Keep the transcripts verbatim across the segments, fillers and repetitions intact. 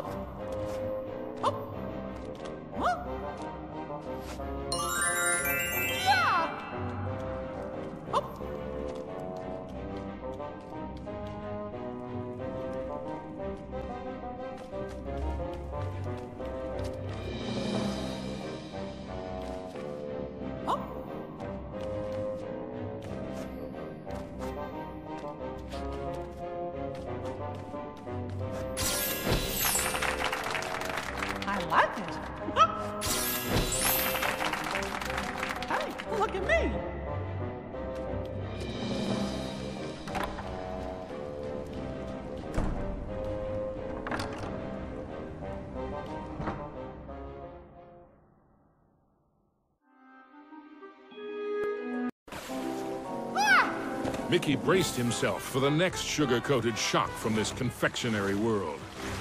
I like it. Hey, look at me. Mickey braced himself for the next sugar-coated shock from this confectionery world.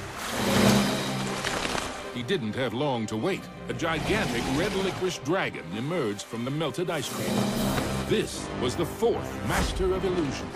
He didn't have long to wait. A gigantic red licorice dragon emerged from the melted ice cream. This was the fourth Master of Illusion.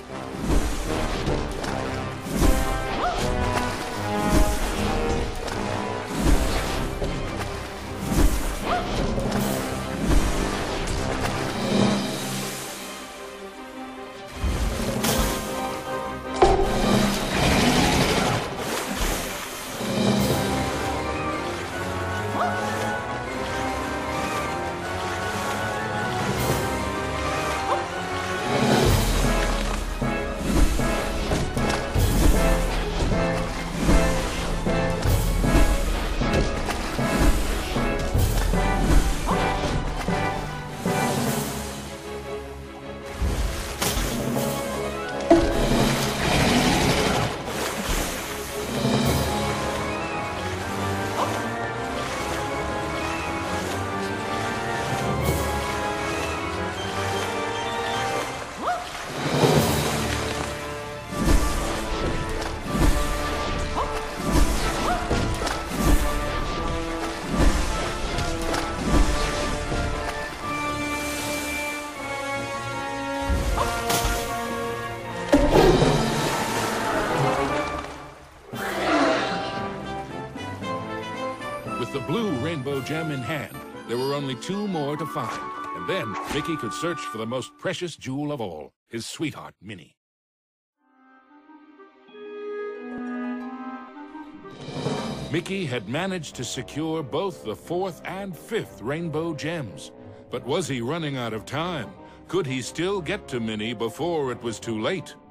With the blue rainbow gem in hand, there were only two more to find. And then Mickey could search for the most precious jewel of all, his sweetheart, Minnie. Mickey had managed to secure both the fourth and fifth rainbow gems. But was he running out of time? Could he still get to Minnie before it was too late?